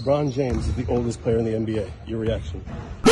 LeBron James is the oldest player in the NBA. Your reaction?